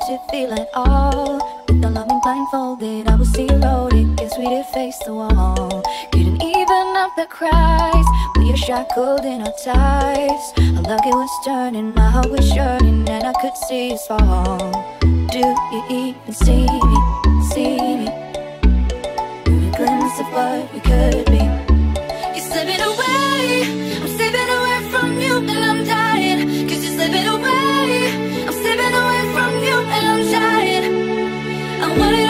to feel at all. With the loving blindfolded, I was eroded. Guess we did face the wall. Couldn't even up the cries. We are shackled in our ties. Our luck it was turning, my heart was yearning, and I could see us fall. Do you even see me? See me? You're a glimpse of what we could be. You're slipping away. I'm slipping away from you, and I'm dying. Cause you're slipping away. I'm slipping away from you, and I'm dying. I wanna